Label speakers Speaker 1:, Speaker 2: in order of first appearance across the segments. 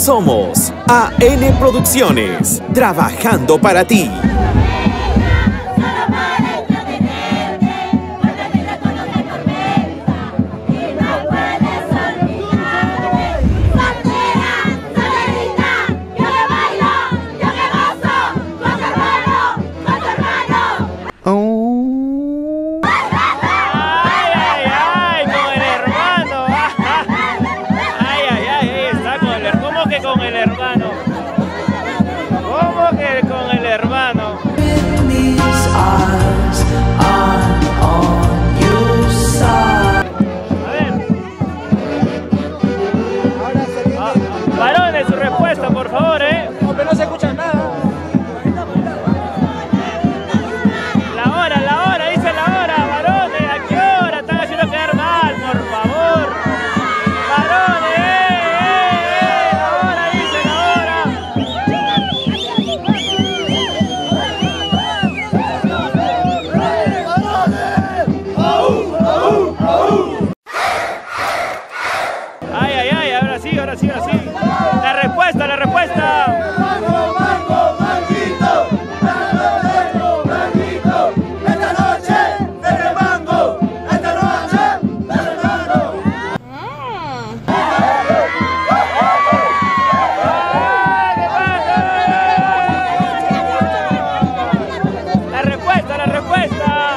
Speaker 1: Somos AN Producciones, trabajando para ti.
Speaker 2: Con el hermano. ¿Cómo que con el hermano? A ver. Varones, su respuesta, por favor,
Speaker 3: Hombre, no se escucha nada.
Speaker 2: La hora, dice la hora, varones, ¿a qué hora? Están haciendo quedar mal, por favor. Varones, la hora, dice la hora. Ay, ahora sí. La respuesta. La respuesta.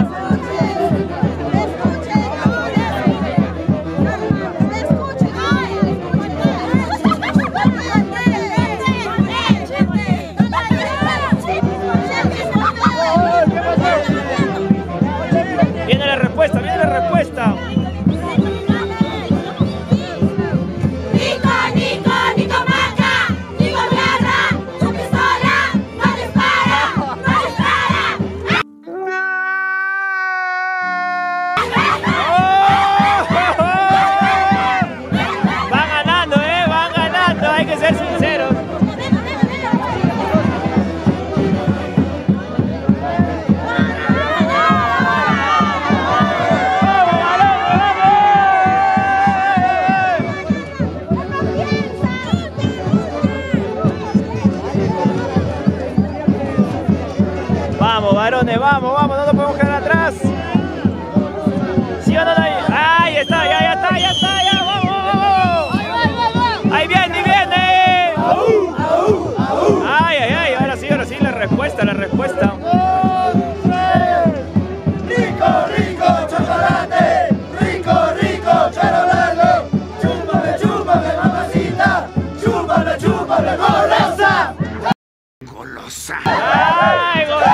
Speaker 2: Viene la respuesta. Van ganando, hay que ser sinceros. Vamos, varones, vamos, no nos podemos quedar atrás. ¿Sí o no? Ahí está, ya, vamos. Ahí viene. Ay, ahora sí, la respuesta.
Speaker 3: Rico chocolate, rico charolalo. Chúpame, mamacita, chúpame, golosa.
Speaker 2: Ay,